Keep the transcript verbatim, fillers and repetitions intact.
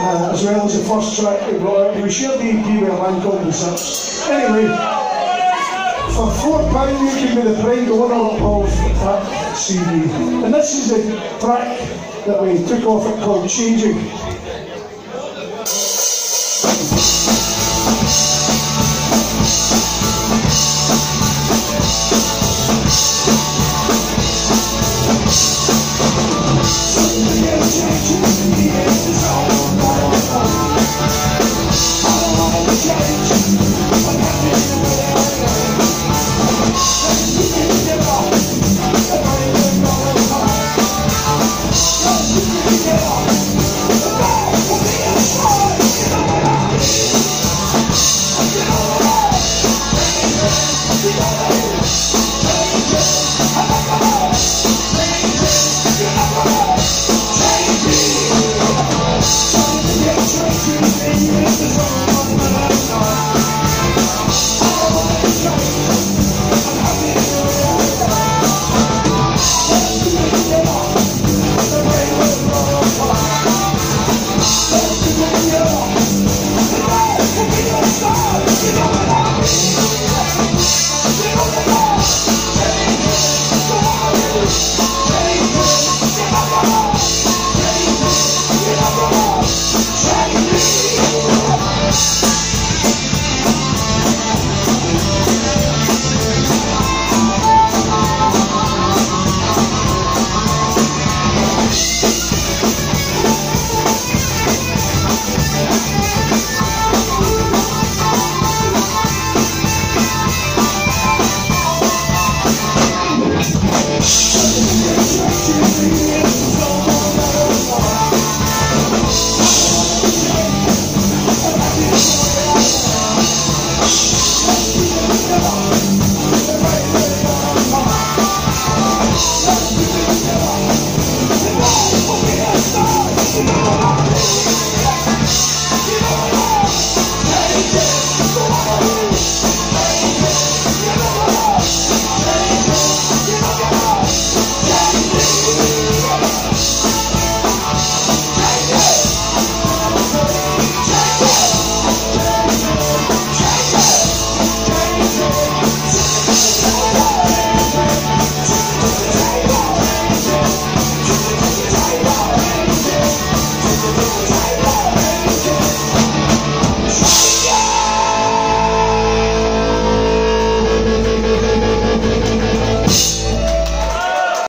uh, as well as the first track we brought out. We shared the E P with a band called The Sips. Anyway, for four pounds you can be the pride owner of that C D. And this is the track that we took off it called Changing.